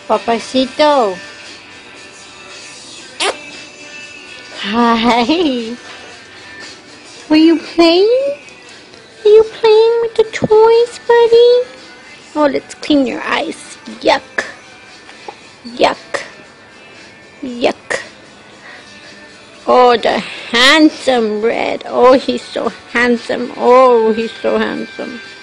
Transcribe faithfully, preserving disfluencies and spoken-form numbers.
Papacito. Hi. Are you playing? Are you playing with the toys, buddy? Oh, let's clean your eyes. Yuck. Yuck. Yuck. Oh, the handsome red. Oh, he's so handsome. Oh, he's so handsome.